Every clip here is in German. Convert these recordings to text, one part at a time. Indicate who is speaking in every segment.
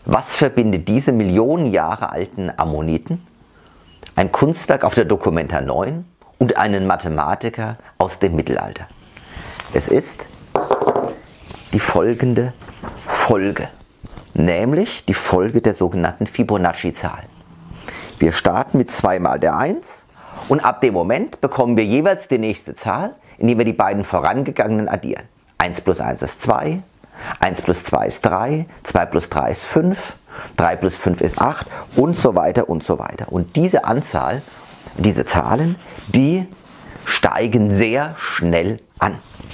Speaker 1: Was verbindet diese Millionen Jahre alten Ammoniten, ein Kunstwerk auf der Documenta 9 und einen Mathematiker aus dem Mittelalter? Es ist die folgende Folge, nämlich die Folge der sogenannten Fibonacci-Zahl. Wir starten mit 2 mal der 1 und ab dem Moment bekommen wir jeweils die nächste Zahl, indem wir die beiden vorangegangenen addieren. 1 plus 1 ist 2, 1 plus 2 ist 3, 2 plus 3 ist 5, 3 plus 5 ist 8 und so weiter und so weiter. Und diese Anzahl, diese Zahlen, die steigen sehr schnell an.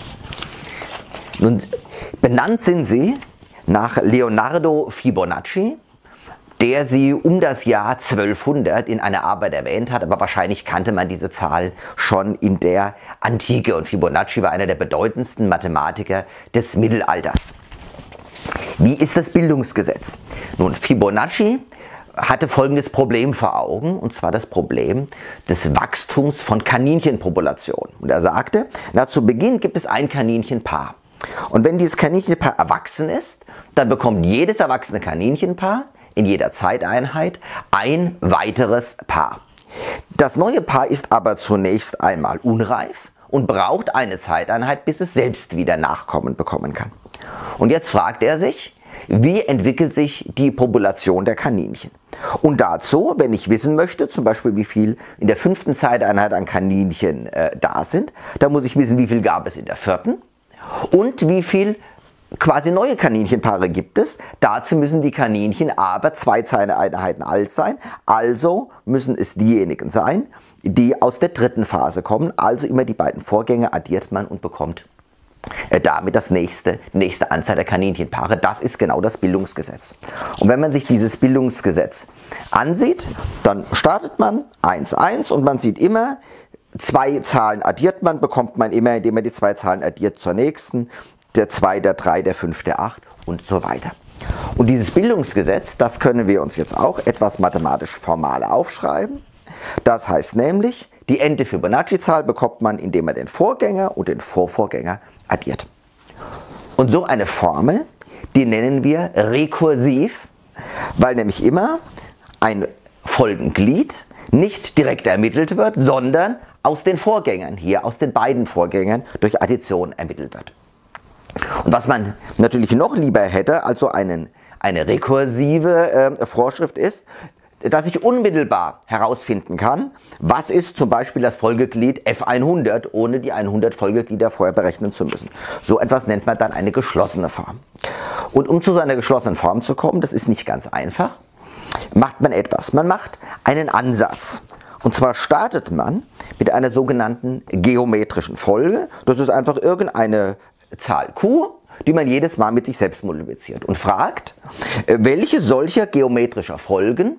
Speaker 1: Nun, benannt sind sie nach Leonardo Fibonacci, der sie um das Jahr 1200 in einer Arbeit erwähnt hat, aber wahrscheinlich kannte man diese Zahl schon in der Antike und Fibonacci war einer der bedeutendsten Mathematiker des Mittelalters. Wie ist das Bildungsgesetz? Nun, Fibonacci hatte folgendes Problem vor Augen, und zwar das Problem des Wachstums von Kaninchenpopulationen. Und er sagte, na, zu Beginn gibt es ein Kaninchenpaar. Und wenn dieses Kaninchenpaar erwachsen ist, dann bekommt jedes erwachsene Kaninchenpaar in jeder Zeiteinheit ein weiteres Paar. Das neue Paar ist aber zunächst einmal unreif und braucht eine Zeiteinheit, bis es selbst wieder Nachkommen bekommen kann. Und jetzt fragt er sich, wie entwickelt sich die Population der Kaninchen? Und dazu, wenn ich wissen möchte, zum Beispiel wie viel in der 5. Zeiteinheit an Kaninchen da sind, dann muss ich wissen, wie viel gab es in der 4. und wie viel quasi neue Kaninchenpaare gibt es. Dazu müssen die Kaninchen aber 2 Zeiteinheiten alt sein, also müssen es diejenigen sein, die aus der 3. Phase kommen. Also immer die beiden Vorgänge addiert man und bekommt damit die nächste Anzahl der Kaninchenpaare. Das ist genau das Bildungsgesetz. Und wenn man sich dieses Bildungsgesetz ansieht, dann startet man 1, 1 und man sieht immer, 2 Zahlen addiert man, bekommt man immer, indem man die 2 Zahlen addiert zur nächsten, der 2, der 3, der 5, der 8 und so weiter. Und dieses Bildungsgesetz, das können wir uns jetzt auch etwas mathematisch formal aufschreiben. Das heißt nämlich, die n-te Fibonacci-Zahl bekommt man, indem man den Vorgänger und den Vorvorgänger addiert. Und so eine Formel, die nennen wir rekursiv, weil nämlich immer ein Folgenglied nicht direkt ermittelt wird, sondern aus den Vorgängern, hier aus den beiden Vorgängern durch Addition ermittelt wird. Und was man natürlich noch lieber hätte, also eine rekursive Vorschrift ist, dass ich unmittelbar herausfinden kann, was ist zum Beispiel das Folgeglied F100, ohne die 100 Folgeglieder vorher berechnen zu müssen. So etwas nennt man dann eine geschlossene Form. Und um zu so einer geschlossenen Form zu kommen, das ist nicht ganz einfach, macht man etwas. Man macht einen Ansatz. Und zwar startet man mit einer sogenannten geometrischen Folge. Das ist einfach irgendeine Zahl Q, die man jedes Mal mit sich selbst multipliziert und fragt, welche solcher geometrischer Folgen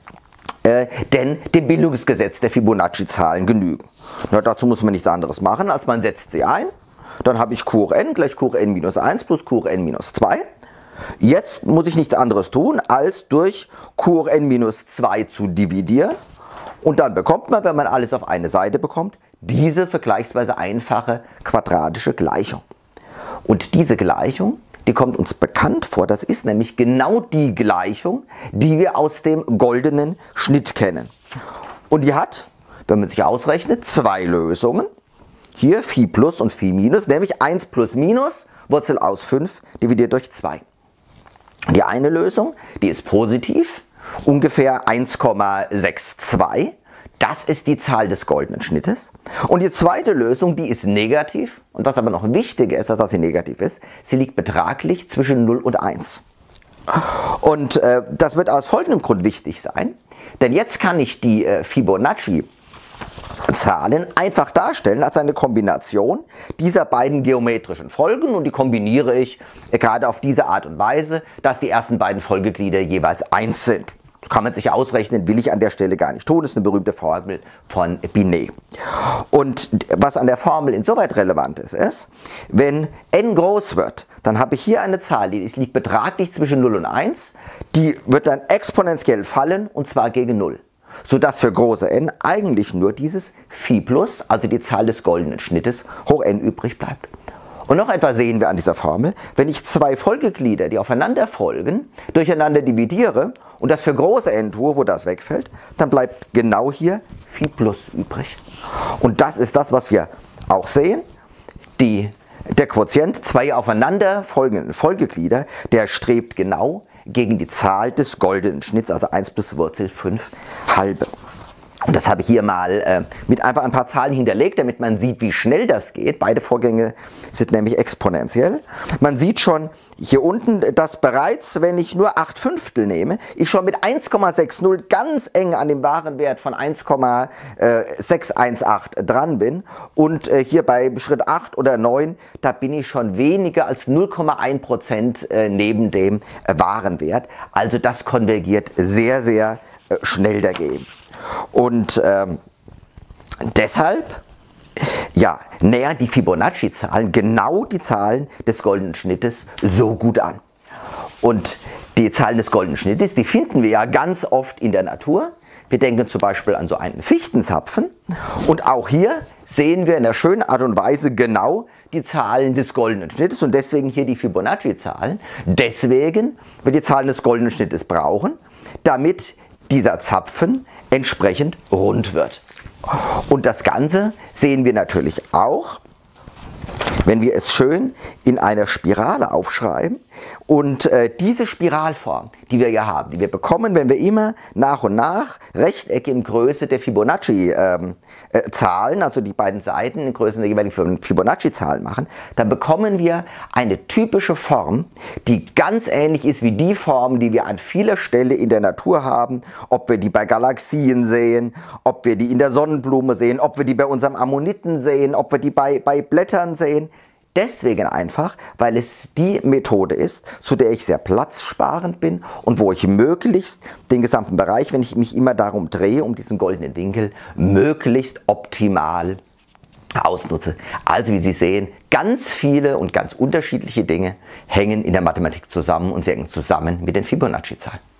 Speaker 1: denn dem Bildungsgesetz der Fibonacci-Zahlen genügen. Na, dazu muss man nichts anderes machen, als man setzt sie ein. Dann habe ich Q hoch n gleich Q hoch n minus 1 plus Q hoch n minus 2. Jetzt muss ich nichts anderes tun, als durch Q hoch n minus 2 zu dividieren. Und dann bekommt man, wenn man alles auf eine Seite bekommt, diese vergleichsweise einfache quadratische Gleichung. Und diese Gleichung, die kommt uns bekannt vor, das ist nämlich genau die Gleichung, die wir aus dem goldenen Schnitt kennen. Und die hat, wenn man sich ausrechnet, 2 Lösungen. Hier Phi plus und Phi minus, nämlich 1 plus minus, Wurzel aus 5, dividiert durch 2. Die eine Lösung, die ist positiv, ungefähr 1,62. Das ist die Zahl des goldenen Schnittes. Und die zweite Lösung, die ist negativ. Und was aber noch wichtiger ist, als dass sie negativ ist, sie liegt betraglich zwischen 0 und 1. Und das wird aus folgendem Grund wichtig sein. Denn jetzt kann ich die Fibonacci-Zahlen einfach darstellen als eine Kombination dieser beiden geometrischen Folgen. Und die kombiniere ich gerade auf diese Art und Weise, dass die ersten beiden Folgeglieder jeweils 1 sind. Das kann man sich ausrechnen, will ich an der Stelle gar nicht tun. Das ist eine berühmte Formel von Binet. Und was an der Formel insoweit relevant ist, ist, wenn n groß wird, dann habe ich hier eine Zahl, die liegt betraglich zwischen 0 und 1. Die wird dann exponentiell fallen, und zwar gegen 0. Sodass für große n eigentlich nur dieses Phi plus, also die Zahl des goldenen Schnittes, hoch n übrig bleibt. Und noch etwas sehen wir an dieser Formel. Wenn ich zwei Folgeglieder, die aufeinander folgen, durcheinander dividiere und das für große n tue, wo das wegfällt, dann bleibt genau hier Phi plus übrig. Und das ist das, was wir auch sehen. Der Quotient zwei aufeinander folgenden Folgeglieder, der strebt genau gegen die Zahl des goldenen Schnitts, also 1 plus Wurzel 5 halbe. Und das habe ich hier mal mit einfach ein paar Zahlen hinterlegt, damit man sieht, wie schnell das geht. Beide Vorgänge sind nämlich exponentiell. Man sieht schon hier unten, dass bereits, wenn ich nur 8/5 nehme, ich schon mit 1,60 ganz eng an dem wahren Wert von 1,618 dran bin. Und hier bei Schritt 8 oder 9, da bin ich schon weniger als 0,1% neben dem wahren Wert. Also das konvergiert sehr, sehr schnell dagegen. Und deshalb nähern die Fibonacci-Zahlen genau die Zahlen des goldenen Schnittes so gut an. Und die Zahlen des goldenen Schnittes, die finden wir ja ganz oft in der Natur. Wir denken zum Beispiel an so einen Fichtenzapfen. Und auch hier sehen wir in einer schönen Art und Weise genau die Zahlen des goldenen Schnittes und deswegen hier die Fibonacci-Zahlen. Deswegen wir die Zahlen des goldenen Schnittes brauchen, damit dieser Zapfen entsprechend rund wird. Und das Ganze sehen wir natürlich auch, wenn wir es schön in einer Spirale aufschreiben. Und diese Spiralform, die wir ja haben, die wir bekommen, wenn wir immer nach und nach Rechtecke in Größe der Fibonacci-Zahlen, also die beiden Seiten in Größe der jeweiligen Fibonacci-Zahlen machen, dann bekommen wir eine typische Form, die ganz ähnlich ist wie die Form, die wir an vieler Stelle in der Natur haben, ob wir die bei Galaxien sehen, ob wir die in der Sonnenblume sehen, ob wir die bei unserem Ammoniten sehen, ob wir die bei Blättern sehen. Deswegen einfach, weil es die Methode ist, zu der ich sehr platzsparend bin und wo ich möglichst den gesamten Bereich, wenn ich mich immer darum drehe, um diesen goldenen Winkel, möglichst optimal ausnutze. Also wie Sie sehen, ganz viele und ganz unterschiedliche Dinge hängen in der Mathematik zusammen und sie hängen zusammen mit den Fibonacci-Zahlen.